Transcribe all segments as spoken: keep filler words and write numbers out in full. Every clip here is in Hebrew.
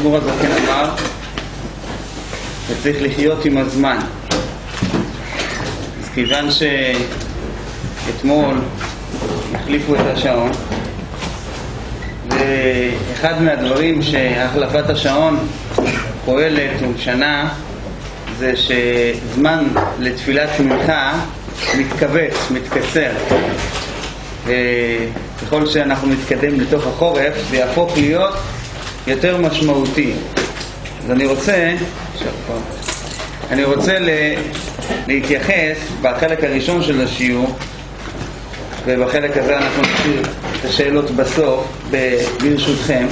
האדמו"ר הזקן אמר, וצריך לחיות עם הזמן. אז כיוון שאתמול החליפו את השעון, ואחד מהדברים שהחלפת השעון פועלת ומשנה זה שזמן לתפילת מנחה מתכווץ, מתקצר, וככל שאנחנו נתקדם לתוך החורף זה יהפוך להיות יותר משמעותי. אז אני רוצה אני רוצה להתייחס בחלק הראשון של השיעור, ובחלק הזה אנחנו נשאיר את השאלות בסוף ברשותכם.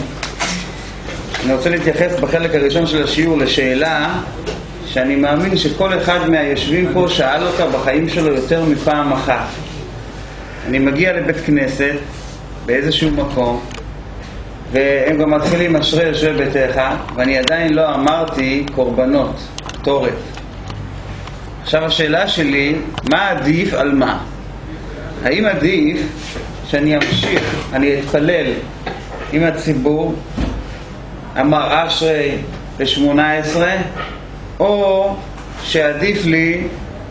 אני רוצה להתייחס בחלק הראשון של השיעור לשאלה שאני מאמין שכל אחד מהיושבים פה שאל אותה בחיים שלו יותר מפעם אחת. אני מגיע לבית כנסת באיזשהו מקום, והם גם מתחילים אשרי יושב ביתך, ואני עדיין לא אמרתי קורבנות, תורת. עכשיו השאלה שלי, מה עדיף על מה? האם עדיף שאני אמשיך, אני אתפלל עם הציבור, אמר אשרי ב-שמונה עשרה, או שעדיף לי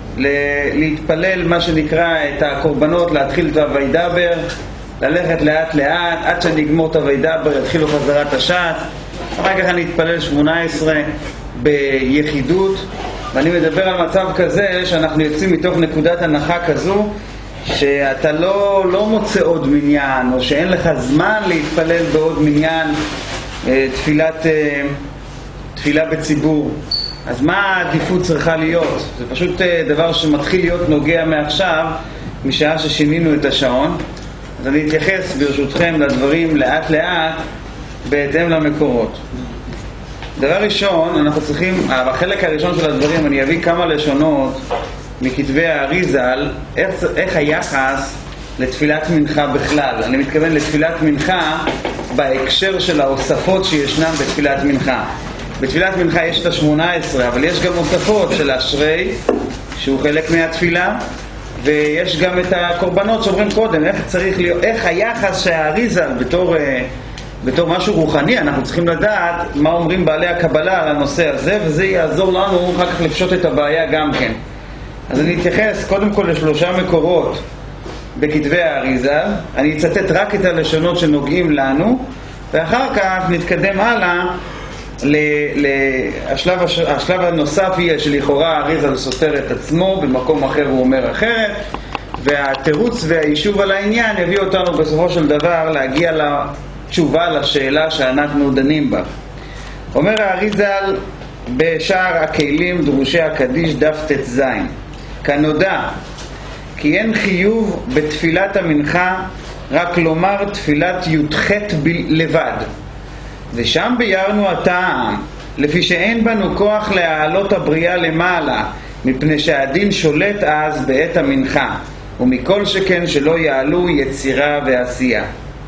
להתפלל מה שנקרא את הקורבנות, להתחיל את הוידבר, ללכת לאט לאט עד שאני אגמור את הוידבר, יתחילו חזרת השעת, אחר כך אני אתפלל שמונה עשרה ביחידות. ואני מדבר על מצב כזה שאנחנו יוצאים מתוך נקודת הנחה כזו שאתה לא, לא מוצא עוד מניין, או שאין לך זמן להתפלל בעוד מניין תפילת, תפילה בציבור. אז מה העדיפות צריכה להיות? זה פשוט דבר שמתחיל להיות נוגע מעכשיו, משעה ששינינו את השעון. אז אני אתייחס ברשותכם לדברים לאט לאט בהתאם למקורות. דבר ראשון, אנחנו צריכים, בחלק הראשון של הדברים אני אביא כמה לשונות מכתבי האריז"ל, איך, איך היחס לתפילת מנחה בכלל. אני מתכוון לתפילת מנחה בהקשר של ההוספות שישנם בתפילת מנחה. בתפילת מנחה יש את ה-שמונה עשרה, אבל יש גם הוספות של אשרי, שהוא חלק מהתפילה, ויש גם את הקורבנות שאומרים קודם, איך צריך להיות, איך היחס שהאריז"ל בתור, בתור משהו רוחני, אנחנו צריכים לדעת מה אומרים בעלי הקבלה על הנושא הזה, וזה יעזור לנו אחר כך לפשוט את הבעיה גם כן. אז אני אתייחס קודם כל לשלושה מקורות בכתבי האריז"ל, אני אצטט רק את הלשונות שנוגעים לנו, ואחר כך נתקדם הלאה לשלב השלב הנוסף יהיה שלכאורה האריז"ל סותר את עצמו, במקום אחר הוא אומר אחרת, והתירוץ והיישוב על העניין יביא אותנו בסופו של דבר להגיע לתשובה לשאלה שאנחנו דנים בה. אומר האריז"ל בשער הכלים דרושי הקדיש דף ט"ז, כנודע כי אין חיוב בתפילת המנחה רק לומר תפילת י"ח לבד, ושם ביארנו הטעם לפי שאין בנו כוח להעלות הבריאה למעלה, מפני שהדין שולט אז בעת המנחה, ומכל שכן שלא יעלו יצירה ועשייה.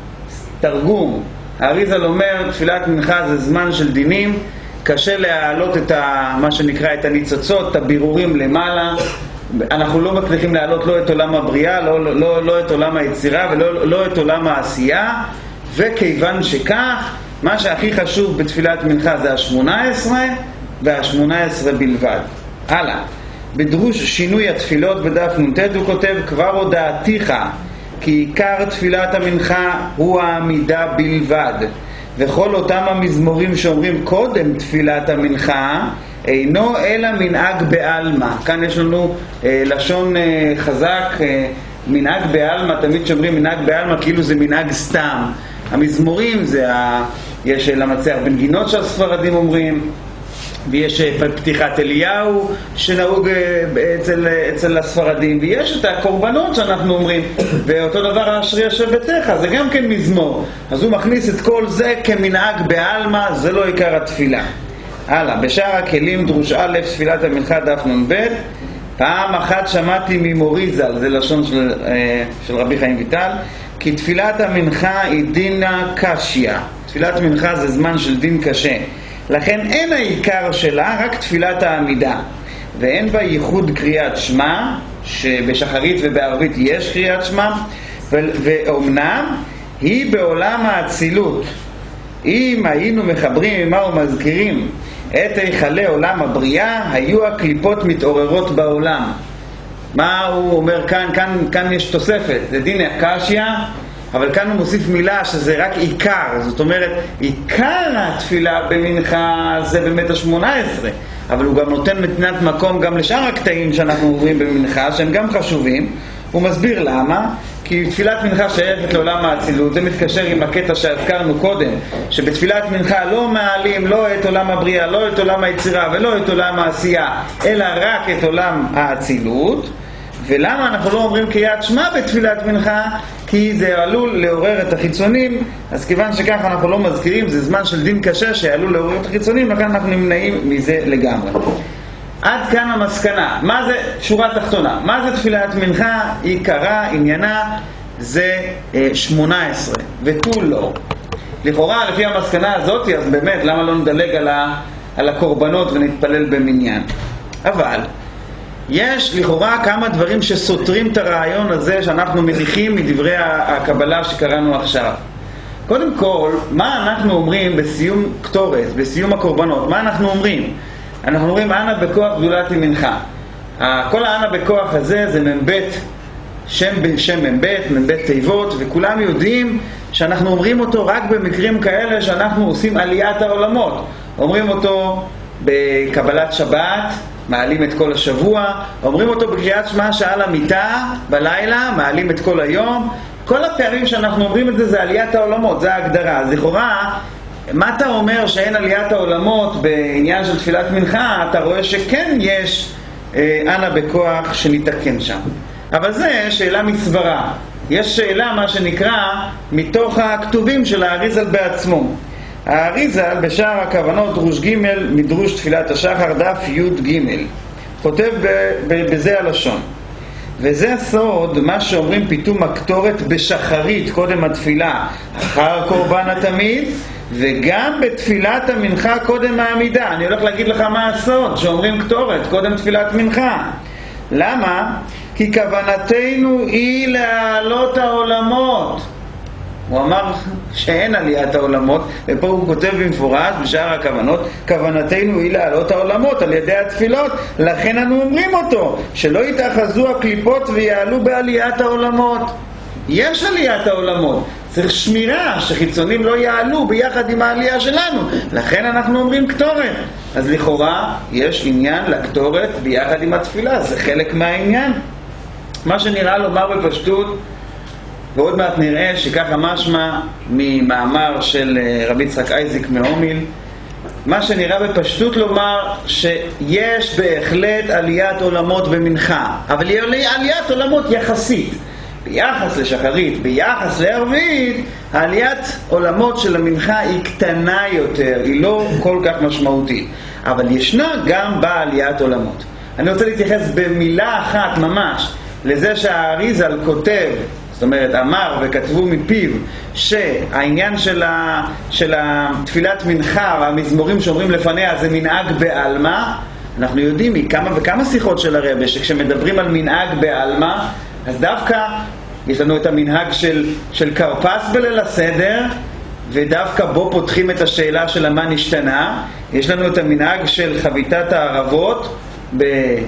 תרגום, האריז"ל אומר תפילת מנחה זה זמן של דינים, קשה להעלות את ה, מה שנקרא את הניצוצות, את הבירורים למעלה. אנחנו לא מצליחים להעלות לא את עולם הבריאה, לא, לא, לא, לא את עולם היצירה ולא לא את עולם העשייה, וכיוון שכך מה שהכי חשוב בתפילת מנחה זה ה-שמונה עשרה וה-שמונה עשרה בלבד. הלאה, בדרוש שינוי התפילות בדף נ"ט הוא כותב, כבר הודעתיך כי עיקר תפילת המנחה הוא העמידה בלבד, וכל אותם המזמורים שאומרים קודם תפילת המנחה אינו אלא מנהג בעלמא. כאן יש לנו אה, לשון אה, חזק, אה, מנהג בעלמא, תמיד שאומרים מנהג בעלמא כאילו זה מנהג סתם. המזמורים זה ה... יש למצח בנגינות שהספרדים אומרים, ויש פתיחת אליהו שנהוג אצל, אצל הספרדים, ויש את הקורבנות שאנחנו אומרים, ואותו דבר אשרי יושב ביתך, זה גם כן מזמור. אז הוא מכניס את כל זה כמנהג בעלמא, זה לא עיקר התפילה. הלאה, בשער הכלים דרוש א' תפילת המנחה דף נ"ב, פעם אחת שמעתי ממורי ז"ל, זה לשון של, של רבי חיים ויטל, כי תפילת המנחה היא דינה קשיא. תפילת מנחה זה זמן של דין קשה, לכן אין העיקר שלה רק תפילת העמידה, ואין בה ייחוד קריאת שמע, שבשחרית ובערבית יש קריאת שמע, ואומנם היא בעולם האצילות, אם היינו מחברים מה ומזכירים את היכלי עולם הבריאה, היו הקליפות מתעוררות בעולם. מה הוא אומר כאן? כאן, כאן יש תוספת, זה דין הקשיא, אבל כאן הוא מוסיף מילה שזה רק עיקר, זאת אומרת, עיקר התפילה במנחה זה באמת ה-שמונה עשרה, אבל הוא גם נותן מתנת מקום גם לשאר הקטעים שאנחנו עוברים במנחה, שהם גם חשובים. הוא מסביר למה, כי תפילת מנחה שייכת לעולם האצילות, זה מתקשר עם הקטע שהזכרנו קודם, שבתפילת מנחה לא מעלים לא את עולם הבריאה, לא את עולם היצירה ולא את עולם העשייה, אלא רק את עולם האצילות. ולמה אנחנו לא אומרים קריאת שמע בתפילת מנחה? כי זה עלול לעורר את החיצונים, אז כיוון שככה אנחנו לא מזכירים, זה זמן של דין קשה שעלול לעורר את החיצונים, לכן אנחנו נמנעים מזה לגמרי. עד כאן המסקנה. מה זה שורה תחתונה? מה זה תפילת מנחה? עיקרה, עניינה, זה אה, שמונה עשרה ותו לא. לכאורה לפי המסקנה הזאת, אז באמת למה לא נדלג על, ה, על הקורבנות ונתפלל במניין? אבל יש לכאורה כמה דברים שסותרים את הרעיון הזה שאנחנו מניחים מדברי הקבלה שקראנו עכשיו. קודם כל, מה אנחנו אומרים בסיום קטורת, בסיום הקורבנות? מה אנחנו אומרים? אנחנו אומרים אנה בכוח גדולתי מנחה. כל האנה בכוח הזה זה מבית, שם שם מבית, מבית תיבות, וכולם יודעים שאנחנו אומרים אותו רק במקרים כאלה שאנחנו עושים עליית העולמות. אומרים אותו בקבלת שבת, מעלים את כל השבוע, אומרים אותו בקריאת שמע שעל המיטה בלילה, מעלים את כל היום. כל הפערים שאנחנו אומרים את זה זה עליית העולמות, זה ההגדרה. אז לכאורה, מה אתה אומר שאין עליית העולמות בעניין של תפילת מנחה? אתה רואה שכן יש אה, אנה בכוח שנתקן שם. אבל זה שאלה מסברה. יש שאלה מה שנקרא מתוך הכתובים של האריזל בעצמו. האריזל בשער הכוונות דרוש ג' מדרוש תפילת השחר דף י' ג' כותב בזה הלשון, וזה הסוד מה שאומרים פיתום הקטורת בשחרית קודם התפילה אחר קורבן התמיד, וגם בתפילת המנחה קודם העמידה. אני הולך להגיד לך מה הסוד שאומרים קטורת קודם תפילת מנחה. למה? כי כוונתנו היא להעלות העולמות. הוא אמר שאין עליית העולמות, ופה הוא כותב במפורש בשאר הכוונות, כוונתנו היא להעלות העולמות על ידי התפילות, לכן אנו אומרים אותו, שלא יתאחזו הקליפות ויעלו בעליית העולמות. יש עליית העולמות, צריך שמירה שחיצונים לא יעלו ביחד עם העלייה שלנו, לכן אנחנו אומרים קטורת. אז לכאורה יש עניין לקטורת ביחד עם התפילה, זה חלק מהעניין. מה שנראה לומר בפשטות, ועוד מעט נראה שככה משמע ממאמר של רבי יצחק אייזיק מהומיל, מה שנראה בפשטות לומר שיש בהחלט עליית עולמות במנחה, אבל היא עליית עולמות יחסית. ביחס לשחרית, ביחס לערבית, העליית עולמות של המנחה היא קטנה יותר, היא לא כל כך משמעותית. אבל ישנה גם בעליית עולמות. אני רוצה להתייחס במילה אחת ממש לזה שהאריזל כותב, זאת אומרת אמר וכתבו מפיו שהעניין של, ה, של התפילת מנחה והמזמורים שאומרים לפניה זה מנהג בעלמא. אנחנו יודעים מכמה וכמה שיחות של הרבי שכשמדברים על מנהג בעלמא, אז דווקא יש לנו את המנהג של, של קרפס בליל הסדר, ודווקא בו פותחים את השאלה של מה נשתנה. יש לנו את המנהג של חביתת הערבות ב...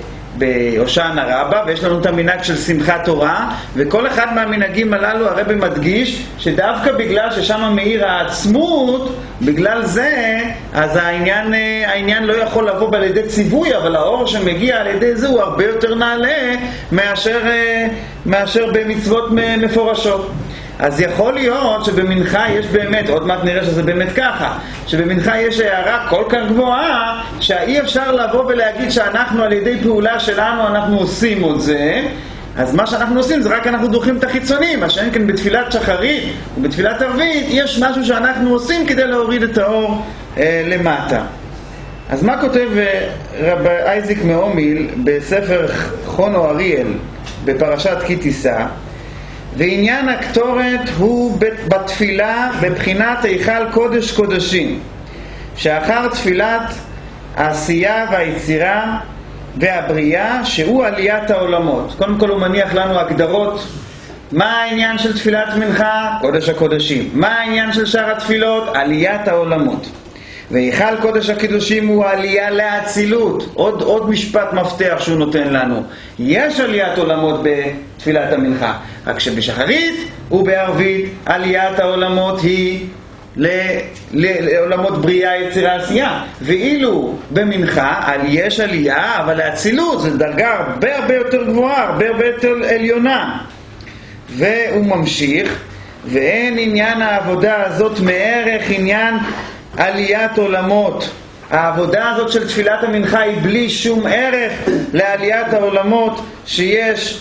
בהושענא רבה, ויש לנו את המנהג של שמחת תורה, וכל אחד מהמנהגים הללו הרבי מדגיש שדווקא בגלל ששם מאיר העצמות, בגלל זה, אז העניין, העניין לא יכול לבוא על ידי ציווי, אבל האור שמגיע על ידי זה הוא הרבה יותר נעלה מאשר, מאשר במצוות מפורשות. אז יכול להיות שבמנחה יש באמת, עוד מעט נראה שזה באמת ככה, שבמנחה יש הערה כל כך גבוהה שאי אפשר לבוא ולהגיד שאנחנו על ידי פעולה שלנו אנחנו עושים עוד זה. אז מה שאנחנו עושים זה רק אנחנו דוחים את החיצונים, מה שאין כן בתפילת שחרית ובתפילת ערבית יש משהו שאנחנו עושים כדי להוריד את האור אה, למטה. אז מה כותב רבי אייזיק מהומיל בספר חונו אריאל בפרשת כי תישא? ועניין הקטורת הוא בתפילה בבחינת היכל קודש קודשים, שאחר תפילת העשייה והיצירה והבריאה שהוא עליית העולמות. קודם כל הוא מניח לנו הגדרות מה העניין של תפילת מנחה? קודש הקודשים. מה העניין של שאר התפילות? עליית העולמות. והיכל קודש הקידושים הוא העלייה לאצילות. עוד, עוד משפט מפתח שהוא נותן לנו. יש עליית עולמות בתפילת המנחה, רק שבשחרית ובערבית עליית העולמות היא לעולמות בריאה, יצירה, עשייה. ואילו במנחה יש עלייה, אבל לאצילות זו דרגה הרבה הרבה יותר גבוהה, הרבה הרבה יותר עליונה. והוא ממשיך, ואין עניין העבודה הזאת מערך עניין עליית עולמות. העבודה הזאת של תפילת המנחה היא בלי שום ערך לעליית העולמות שיש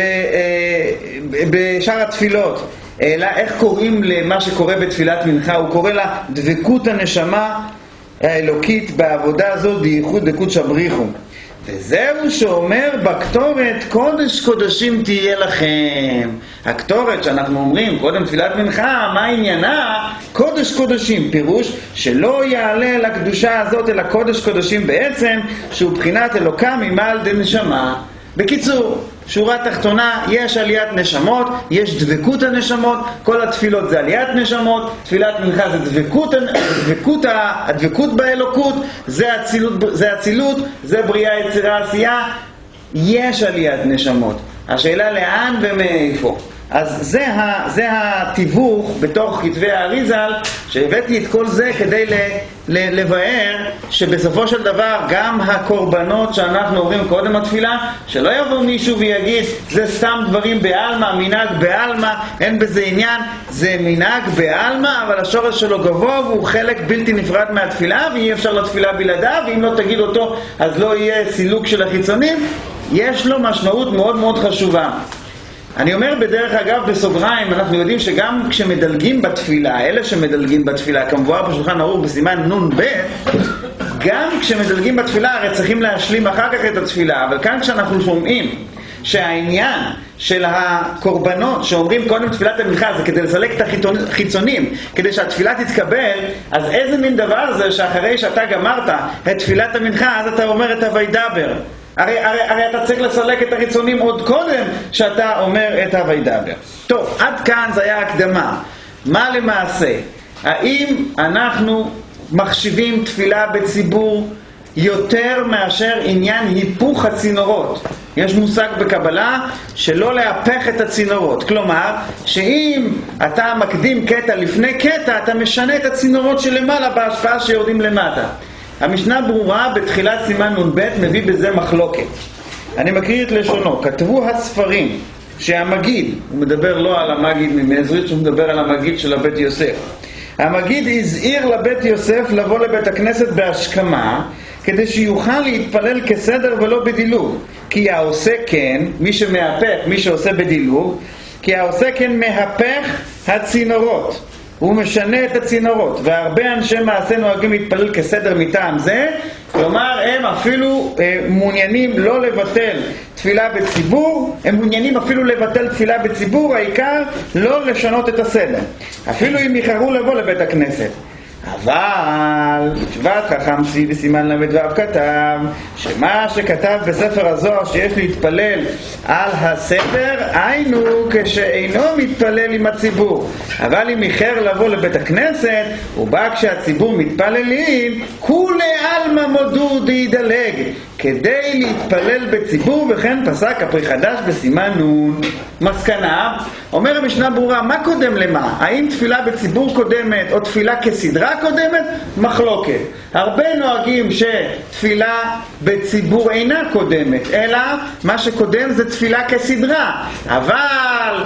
בשאר התפילות. אלא איך קוראים למה שקורה בתפילת מנחה? הוא קורא לה דבקות הנשמה האלוקית בעבודה הזאת, בייחוד דקות שבריחו. וזהו שאומר בקטורת קודש קודשים תהיה לכם. הקטורת שאנחנו אומרים קודם תפילת מנחה, מה עניינה? קודש קודשים, פירוש שלא יעלה לקדושה הזאת אלא קודש קודשים בעצם, שהוא בחינת אלוקה ממעל דנשמה. בקיצור, שורה תחתונה, יש עליית נשמות, יש דבקות הנשמות, כל התפילות זה עליית נשמות, תפילת מנחה זה דבקות, דבקות, הדבקות באלוקות, זה אצילות, זה אצילות, זה בריאה, יצירה, עשייה, יש עליית נשמות. השאלה לאן ומאיפה. אז זה, ה, זה התיווך בתוך כתבי האריזל, שהבאתי את כל זה כדי ל, ל, לבאר שבסופו של דבר גם הקורבנות שאנחנו אומרים קודם התפילה, שלא יבוא מישהו ויגיד זה סתם דברים בעלמא, מנהג בעלמא, אין בזה עניין, זה מנהג בעלמא, אבל השורש שלו גבוה והוא חלק בלתי נפרד מהתפילה, ואי אפשר לתפילה בלעדיו, ואם לא תגיד אותו אז לא יהיה סילוק של החיצונים. יש לו משמעות מאוד מאוד חשובה. אני אומר בדרך אגב בסוגריים, אנחנו יודעים שגם כשמדלגים בתפילה, אלה שמדלגים בתפילה, כמבואר בשולחן ערוך בסימן נון ב', גם כשמדלגים בתפילה הרי צריכים להשלים אחר כך את התפילה, אבל כאן כשאנחנו שומעים שהעניין של הקורבנות שאומרים קודם תפילת המנחה זה כדי לסלק את החיצונים, כדי שהתפילה תתקבל, אז איזה מין דבר זה שאחרי שאתה גמרת את תפילת המנחה אז אתה אומר את הוידבר? הרי, הרי, הרי אתה צריך לסלק את החיצונים עוד קודם שאתה אומר את הוידבר. טוב, עד כאן זה היה הקדמה. מה למעשה? האם אנחנו מחשיבים תפילה בציבור יותר מאשר עניין היפוך הצינורות? יש מושג בקבלה שלא להפך את הצינורות. כלומר, שאם אתה מקדים קטע לפני קטע, אתה משנה את הצינורות שלמעלה בהשפעה שיורדים למטה. המשנה ברורה בתחילת סימן נון ב' מביא בזה מחלוקת. אני מקריא את לשונו. כתבו הספרים שהמגיד, הוא מדבר לא על המגיד ממזריץ', הוא מדבר על המגיד של הבית יוסף. המגיד הזהיר לבית יוסף לבוא לבית הכנסת בהשכמה, כדי שיוכל להתפלל כסדר ולא בדילוג. כי העושה כן, מי שמהפך, מי שעושה בדילוג, כי העושה כן מהפך הצינורות. הוא משנה את הצינורות, והרבה אנשי מעשה נוהגים להתפלל כסדר מטעם זה, כלומר הם אפילו אה, מעוניינים לא לבטל תפילה בציבור, הם מעוניינים אפילו לבטל תפילה בציבור, העיקר לא לשנות את הסדר, אפילו אם יחרו לבוא לבית הכנסת. אבל תשובת חכם צבי בסימן למד ואף כתב שמה שכתב בספר הזוהר שיש להתפלל על הסדר היינו כשאינו מתפלל עם הציבור, אבל אם איחר לבוא לבית הכנסת ובא כשהציבור מתפללים כולי עלמא מודו דידלג כדי להתפלל בציבור, וכן פסק הפרי חדש בסימן נון. מסקנה, אומר המשנה ברורה, מה קודם למה? האם תפילה בציבור קודמת או תפילה כסדרה קודמת? מחלוקת. הרבה נוהגים שתפילה בציבור אינה קודמת, אלא מה שקודם זה תפילה כסדרה. אבל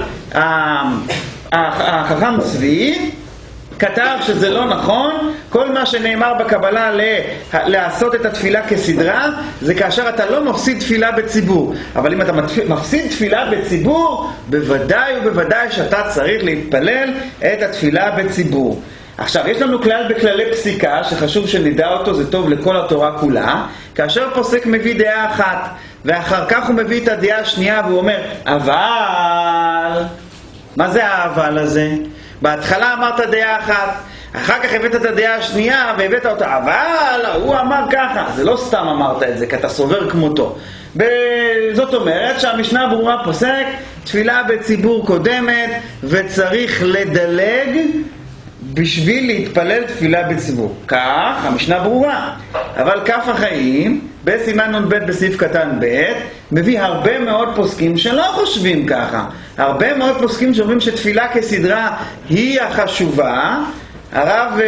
החכם צבי כתב שזה לא נכון. כל מה שנאמר בקבלה לעשות את התפילה כסדרה זה כאשר אתה לא מפסיד תפילה בציבור, אבל אם אתה מפסיד תפילה בציבור בוודאי ובוודאי שאתה צריך להתפלל את התפילה בציבור. עכשיו יש לנו כלל בכללי פסיקה שחשוב שנדע אותו, זה טוב לכל התורה כולה. כאשר פוסק מביא דעה אחת ואחר כך הוא מביא את הדעה השנייה והוא אומר אבל, מה זה האבל הזה? בהתחלה אמרת דעה אחת, אחר כך הבאת את הדעה השנייה והבאת אותה, אבל הוא אמר ככה. זה לא סתם אמרת את זה, כי אתה סובר כמותו. זאת אומרת שהמשנה ברורה פוסק, תפילה בציבור קודמת וצריך לדלג בשביל להתפלל תפילה בציבור. כך, המשנה ברורה. אבל כף החיים, בסימן נ"ב בסעיף קטן ב', מביא הרבה מאוד פוסקים שלא חושבים ככה. הרבה מאוד פוסקים שאומרים שתפילה כסדרה היא החשובה. הרב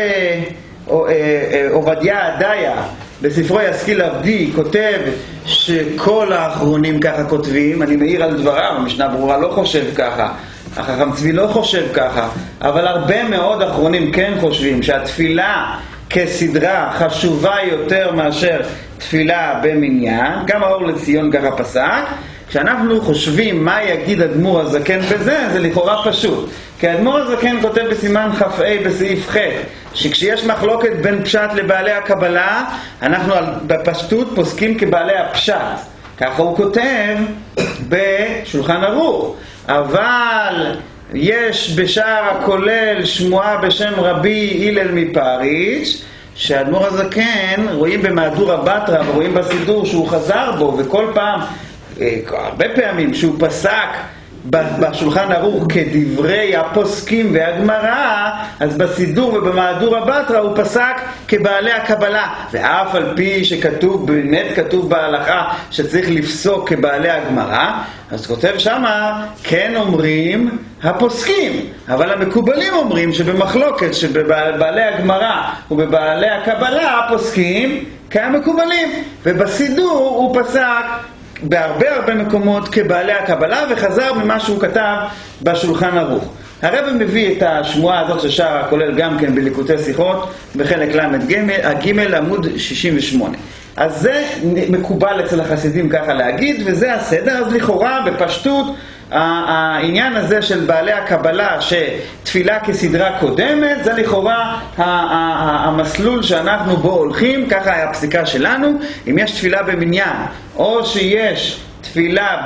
עובדיה עדיה בספרו ישכיל עבדי כותב שכל האחרונים ככה כותבים. אני מעיר על דבריו, המשנה ברורה לא חושב ככה, החכם צבי לא חושב ככה, אבל הרבה מאוד אחרונים כן חושבים שהתפילה כסדרה חשובה יותר מאשר תפילה במניין. גם האור לציון ככה פסק. כשאנחנו חושבים מה יגיד אדמו"ר הזקן בזה, זה לכאורה פשוט. כי אדמו"ר הזקן כותב בסימן כ"ה בסעיף ח' שכשיש מחלוקת בין פשט לבעלי הקבלה, אנחנו בפשטות פוסקים כבעלי הפשט. ככה הוא כותב בשולחן ערוך. אבל יש בשער הכולל שמועה בשם רבי הלל מפריץ' שהאדמו"ר הזקן רואים במהדורה בתרא ורואים בסידור שהוא חזר בו, וכל פעם, הרבה פעמים שהוא פסק בשולחן ערוך כדברי הפוסקים והגמרא, אז בסידור ובמהדורה בתרא הוא פסק כבעלי הקבלה. ואף על פי שכתוב, באמת כתוב בהלכה שצריך לפסוק כבעלי הגמרא, אז כותב שמה, כן אומרים הפוסקים, אבל המקובלים אומרים שבמחלוקת שבבעלי הגמרא ובבעלי הקבלה הפוסקים כהמקובלים. ובסידור הוא פסק בהרבה הרבה מקומות כבעלי הקבלה, וחזר ממה שהוא כתב בשולחן ערוך. הרב מביא את השמועה הזאת של שער הכולל גם כן בליקוטי שיחות בחלק לג' עמוד שישים ושמונה. אז זה מקובל אצל החסידים ככה להגיד, וזה הסדר. אז לכאורה בפשטות העניין הזה של בעלי הקבלה שתפילה כסדרה קודמת, זה לכאורה המסלול שאנחנו בו הולכים. ככה היה הפסיקה שלנו. אם יש תפילה במניין או שיש תפילה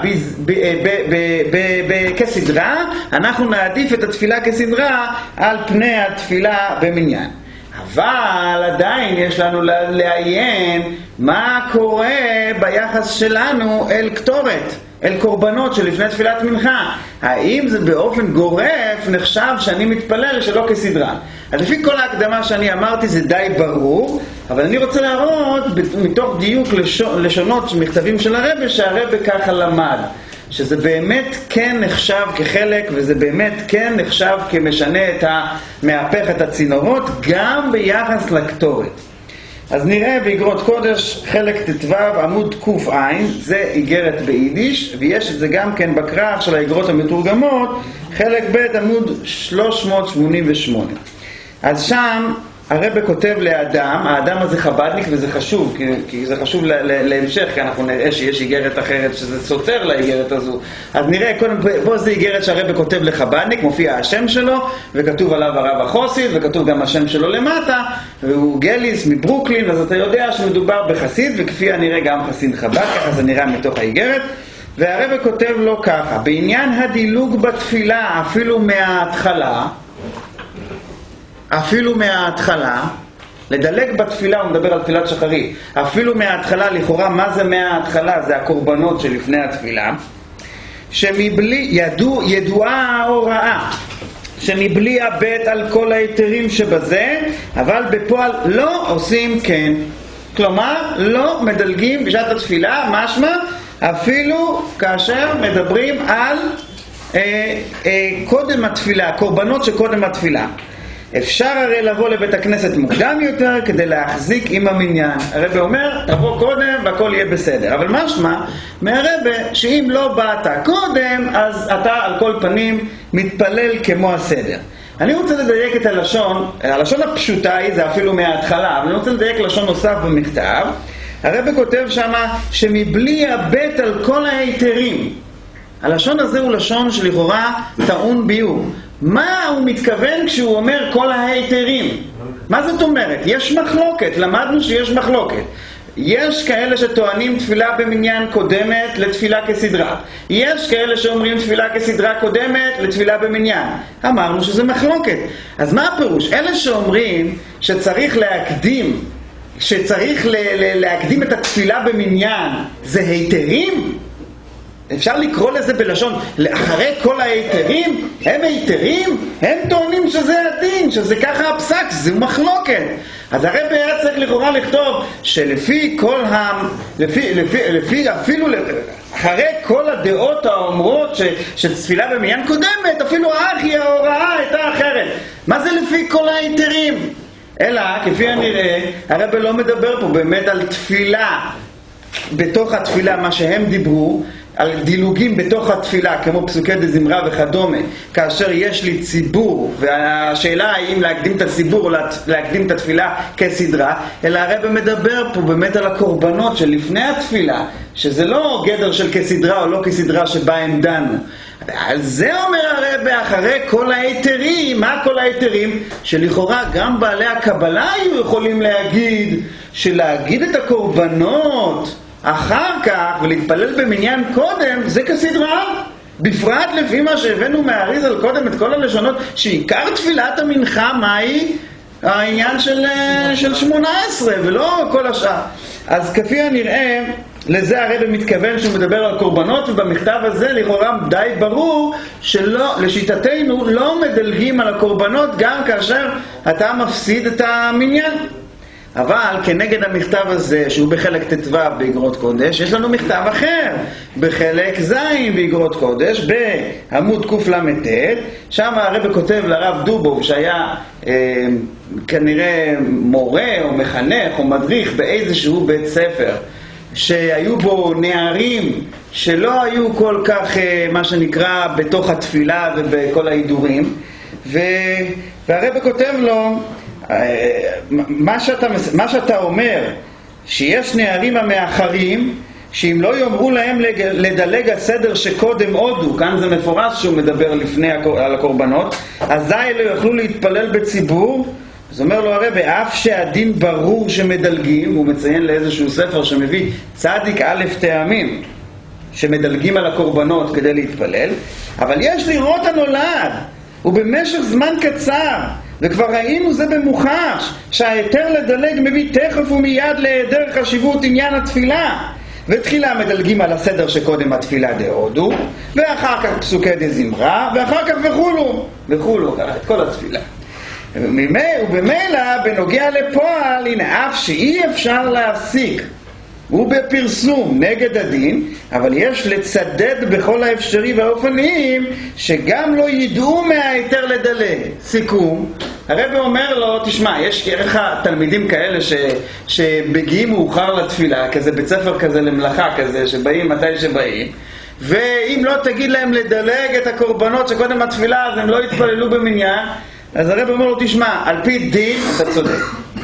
כסדרה, אנחנו נעדיף את התפילה כסדרה על פני התפילה במניין. אבל עדיין יש לנו לעיין מה קורה ביחס שלנו אל קטורת, אל קורבנות שלפני תפילת מנחה. האם זה באופן גורף נחשב שאני מתפלל שלא כסדרה? אז לפי כל ההקדמה שאני אמרתי זה די ברור, אבל אני רוצה להראות מתוך דיוק לשונות מכתבים של הרב שהרב ככה למד, שזה באמת כן נחשב כחלק, וזה באמת כן נחשב כמשנה את המהפך את הצינורות גם ביחס לקטורת. אז נראה באגרות קודש חלק ט"ו עמוד ק"ע, זה איגרת ביידיש, ויש את זה גם כן בכרך של האגרות המתורגמות, חלק ב' עמוד שלוש מאות שמונים ושמונה. אז שם הרב כותב לאדם, האדם הזה חבדניק, וזה חשוב, כי, כי זה חשוב ל, ל, להמשך, כי אנחנו נראה שיש איגרת אחרת שזה סותר לאיגרת הזו. אז נראה, קודם, פה זה איגרת שהרב כותב לחבדניק, מופיע השם שלו, וכתוב עליו הרב החוסית, וכתוב גם השם שלו למטה, והוא גליס מברוקלין, אז אתה יודע שמדובר בחסיד, וכפי הנראה גם חסיד חב"ד, ככה זה נראה מתוך האיגרת. והרב כותב לו ככה, בעניין הדילוג בתפילה, אפילו מההתחלה, אפילו מההתחלה, לדלג בתפילה, הוא מדבר על תפילת שחרית, אפילו מההתחלה, לכאורה מה זה מההתחלה? זה הקורבנות שלפני התפילה, שמבלי, ידוע, ידועה ההוראה, שמבלי הבט על כל היתרים שבזה, אבל בפועל לא עושים כן. כלומר, לא מדלגים בשעת התפילה, משמע, אפילו כאשר מדברים על אה, אה, קודם התפילה, קורבנות שקודם התפילה. אפשר הרי לבוא לבית הכנסת מוקדם יותר כדי להחזיק עם המניין. הרב אומר, תבוא קודם והכל יהיה בסדר. אבל משמע, מהרב שאם לא באת קודם, אז אתה על כל פנים מתפלל כמו הסדר. אני רוצה לדייק את הלשון, הלשון הפשוטה היא, זה אפילו מההתחלה, אבל אני רוצה לדייק לשון נוסף במכתב. הרב כותב שמה שמבלי הבט על כל היתרים. הלשון הזה הוא לשון שלכאורה טעון ביור. מה הוא מתכוון כשהוא אומר כל ההיתרים? מה זאת אומרת? יש מחלוקת, למדנו שיש מחלוקת. יש כאלה שטוענים תפילה במניין קודמת לתפילה כסדרה. יש כאלה שאומרים תפילה כסדרה קודמת לתפילה במניין. אמרנו שזה מחלוקת. אז מה הפירוש? אלה שאומרים שצריך להקדים שצריך ל- ל- להקדים את התפילה במניין, זה היתרים? אפשר לקרוא לזה בלשון, אחרי כל ההיתרים, הם היתרים, הם טוענים שזה הדין, שזה ככה הפסק, זה מחלוקת. אז הרב היה צריך לכאורה לכתוב שלפי כל ה... לפי, לפי, לפי, אפילו אחרי כל הדעות האומרות ש, שתפילה במניין קודמת, אפילו האחי ההוראה הייתה אחרת. מה זה לפי כל ההיתרים? אלא, כפי הנראה, הרב לא מדבר פה באמת על תפילה בתוך התפילה, מה שהם דיברו, על דילוגים בתוך התפילה, כמו פסוקי דזמרה וכדומה, כאשר יש לי ציבור, והשאלה האם להקדים את הציבור או להקדים את התפילה כסדרה, אלא הרב מדבר פה באמת על הקורבנות של לפני התפילה, שזה לא גדר של כסדרה או לא כסדרה שבה הם דנו. על זה אומר הרב, אחרי כל ההיתרים, מה כל ההיתרים? שלכאורה גם בעלי הקבלה היו יכולים להגיד, שלהגיד את הקורבנות אחר כך ולהתפלל במניין קודם, זה כסדרה. בפרט לפי מה שהבאנו מהאריזל קודם את כל הלשונות, שעיקר תפילת המנחה מהי? העניין של, של שמונה עשרה ולא כל השאר. אז כפי הנראה, לזה הרב מתכוון שהוא מדבר על קורבנות, ובמכתב הזה לכאורה די ברור שלא, לשיטתנו לא מדלגים על הקורבנות גם כאשר אתה מפסיד את המניין. אבל כנגד המכתב הזה, שהוא בחלק ט"ו באגרות קודש, יש לנו מכתב אחר, בחלק ז' באגרות קודש, בעמוד קל"ט, שם הרב כותב לרב דובוב, שהיה אה, כנראה מורה או מחנך או מדריך באיזשהו בית ספר, שהיו בו נערים שלא היו כל כך, אה, מה שנקרא, בתוך התפילה ובכל ההידורים, ו... והרב כותב לו, מה שאתה, מה שאתה אומר, שיש נערים המאחרים, שאם לא יאמרו להם לדלג הסדר שקודם הודו, כאן זה מפורש שהוא מדבר לפני על הקורבנות, אזי לא יוכלו להתפלל בציבור. אז אומר לו הרב, אף שהדין ברור שמדלגים, הוא מציין לאיזשהו ספר שמביא צדיק א' טעמים שמדלגים על הקורבנות כדי להתפלל, אבל יש לראות הנולד, ובמשך זמן קצר, וכבר ראינו זה במוחש, שההיתר לדלג מביא תכף ומיד להיעדר חשיבות עניין התפילה. ותחילה מדלגים על הסדר שקודם התפילה דהודו, ואחר כך פסוקי דזמרה, ואחר כך וכולו, וכולו, את כל התפילה. ובמילא בנוגע לפועל, הנה אף שאי אפשר להסיק ובפרסום נגד הדין, אבל יש לצדד בכל האפשרי והאופנים שגם לא ידעו מההיתר לדלג. סיכום, הרב אומר לו, תשמע, יש לך תלמידים כאלה ש, שבגיעים מאוחר לתפילה, כזה בית ספר כזה למלאכה כזה, שבאים מתי שבאים, ואם לא תגיד להם לדלג את הקורבנות שקודם התפילה, אז הם לא יתפללו במניין. אז הרב אומר לו, תשמע, על פי דין אתה צודק,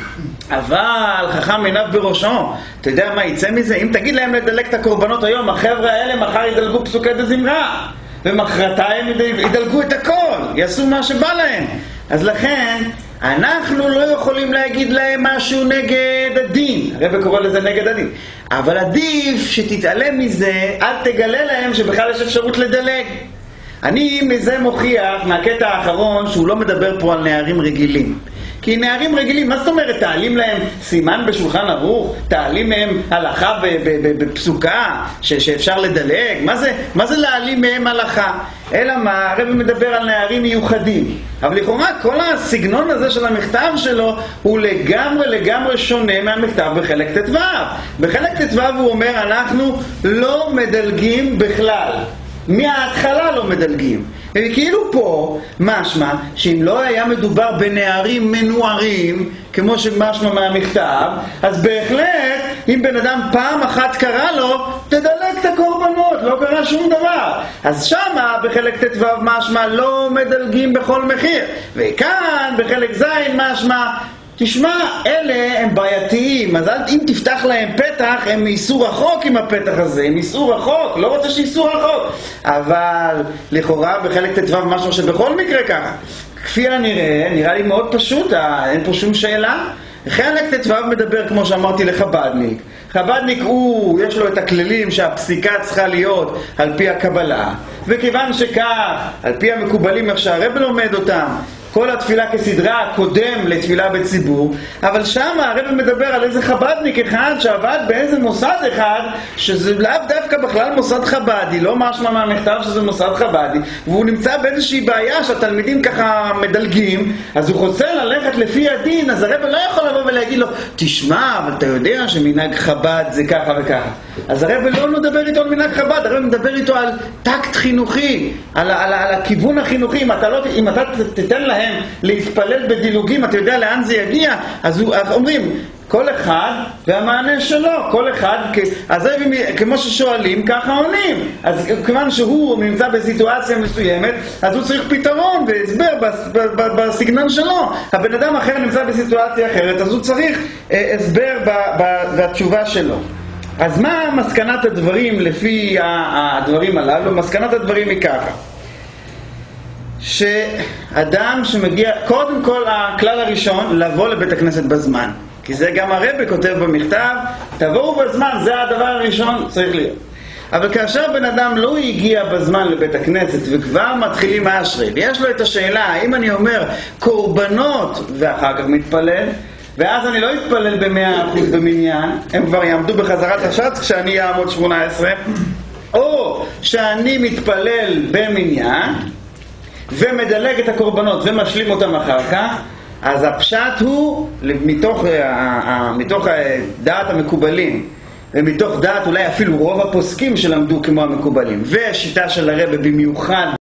אבל חכם עיניו בראשו. אתה יודע מה יצא מזה? אם תגיד להם לדלג את הקורבנות היום, החבר'ה האלה מחר ידלגו פסוקי דזמרה, ומחרתיים ידלגו את הכל, יעשו מה שבא להם. אז לכן אנחנו לא יכולים להגיד להם משהו נגד הדין, הרב קורא לזה נגד הדין, אבל עדיף שתתעלם מזה, אל תגלה להם שבכלל יש אפשרות לדלג. אני מזה מוכיח מהקטע האחרון שהוא לא מדבר פה על נערים רגילים. כי נערים רגילים, מה זאת אומרת? תעלים להם סימן בשולחן ערוך? תעלים מהם הלכה בפסוקה ש- שאפשר לדלג? מה זה, מה זה להעלים מהם הלכה? אלא מה? הרב מדבר על נערים מיוחדים. אבל לכאורה כל הסגנון הזה של המכתב שלו הוא לגמרי לגמרי שונה מהמכתב בחלק ט"ו. בחלק ט"ו הוא אומר, אנחנו לא מדלגים בכלל. מההתחלה לא מדלגים. וכאילו פה משמע שאם לא היה מדובר בנערים מנוערים כמו שמשמע מהמכתב, אז בהחלט אם בן אדם פעם אחת קרא לו תדלג את הקורבנות, לא קרה שום דבר. אז שמה בחלק ט"ו משמע לא מדלגים בכל מחיר, וכאן בחלק ז' משמע תשמע, אלה הם בעייתיים, אז אם תפתח להם פתח, הם ייסעו רחוק עם הפתח הזה, הם ייסעו רחוק, לא רוצה שייסעו רחוק. אבל לכאורה בחלק ט"ו משהו שבכל מקרה ככה. כפי הנראה, נראה לי מאוד פשוט, אין פה שום שאלה. חלק ט"ו מדבר, כמו שאמרתי, לחבדניק. חבדניק הוא, יש לו את הכללים שהפסיקה צריכה להיות על פי הקבלה, וכיוון שכך, על פי המקובלים איך שהרב לומד אותם, כל התפילה כסדרה קודם לתפילה בציבור, אבל שם הרב מדבר על איזה חבדניק אחד שעבד באיזה מוסד אחד, שזה לאו דווקא בכלל מוסד חבדי, לא משמע מהמכתב שזה מוסד חבדי, והוא נמצא באיזושהי בעיה שהתלמידים ככה מדלגים, אז הוא רוצה ללכת לפי הדין, אז הרב לא יכול לבוא ולהגיד לו, תשמע, אבל אתה יודע שמנהג חב"ד זה ככה וככה. אז הרב לא מדבר איתו על מנהג חב"ד, הרב מדבר איתו על טקט חינוכי, על, על, על הכיוון החינוכי. אם אתה, לא, אם אתה תתן להם להתפלל בדילוגים, אתה יודע לאן זה יגיע, אז הוא, אומרים, כל אחד והמענה שלו, כל אחד, אז זה כמו ששואלים, ככה עונים. אז כיוון שהוא נמצא בסיטואציה מסוימת, אז הוא צריך פתרון והסבר בסגנון שלו. הבן אדם אחר נמצא בסיטואציה אחרת, אז הוא צריך אה, הסבר בתשובה שלו. אז מה מסקנת הדברים לפי הדברים הללו? מסקנת הדברים היא ככה, שאדם שמגיע, קודם כל הכלל הראשון, לבוא לבית הכנסת בזמן. כי זה גם הרב כותב במכתב, תבואו בזמן, זה הדבר הראשון, צריך להיות. אבל כאשר בן אדם לא הגיע בזמן לבית הכנסת וכבר מתחילים האשרי, ויש לו את השאלה, האם אני אומר קורבנות ואחר כך מתפלל, ואז אני לא אתפלל במאה אחוז במניין, הם כבר יעמדו בחזרת השץ כשאני אעמוד שמונה עשרה, או שאני מתפלל במניין ומדלג את הקורבנות ומשלים אותם אחר כך, אז הפשט הוא, מתוך, מתוך דעת המקובלים, ומתוך דעת אולי אפילו רוב הפוסקים שלמדו כמו המקובלים, והשיטה של הרב במיוחד